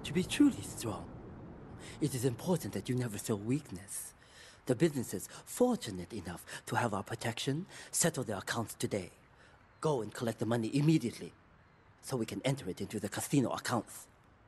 To be truly strong, it is important that you never show weakness. The businesses fortunate enough to have our protection settle their accounts today. Go and collect the money immediately, so we can enter it into the casino accounts.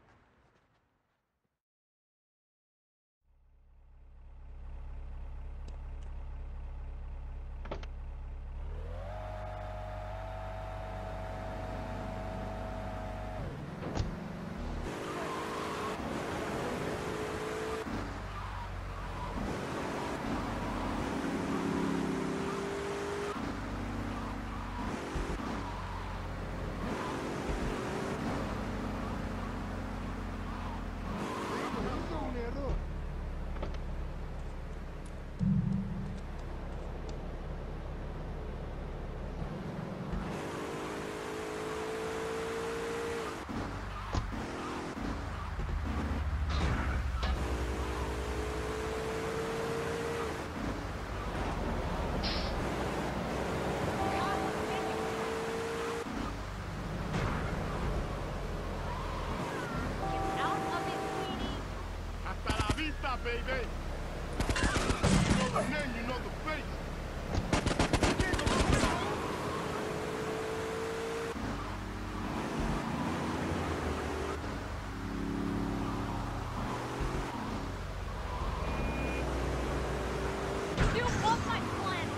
Baby! You know the name, you know the face! You off my planet!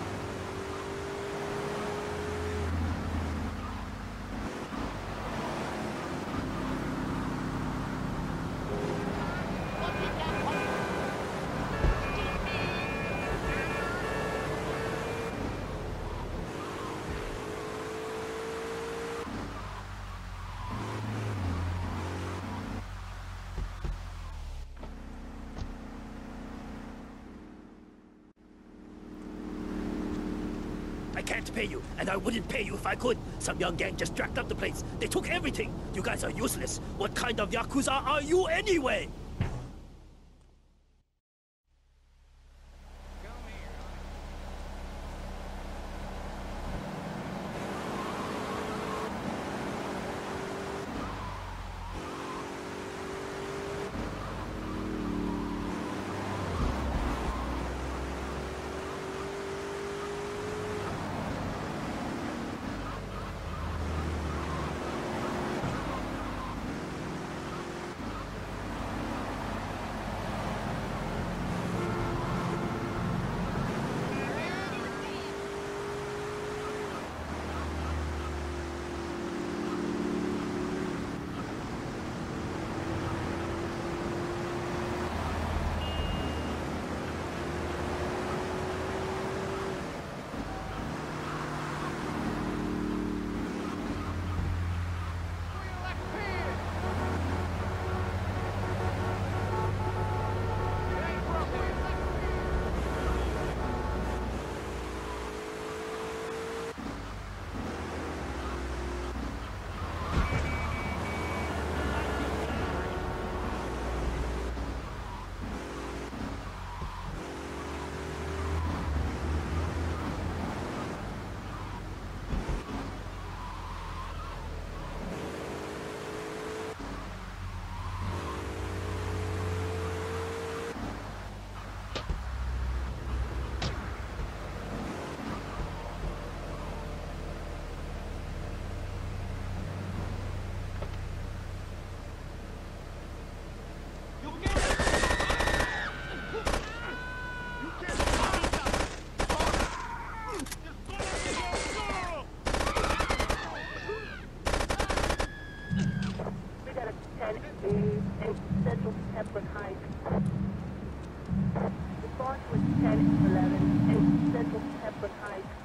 I can't pay you, and I wouldn't pay you if I could. Some young gang just jacked up the place. They took everything. You guys are useless. What kind of Yakuza are you anyway? Central Pepper Heights. Response was 1011 in Central Pepper Heights.